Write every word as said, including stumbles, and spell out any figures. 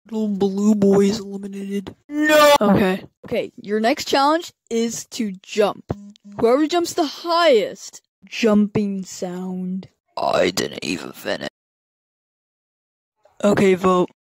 Little blue boy is eliminated. No! Okay. Okay, your next challenge is to jump. Whoever jumps the highest, jumping sound. I didn't even finish. Okay, vote.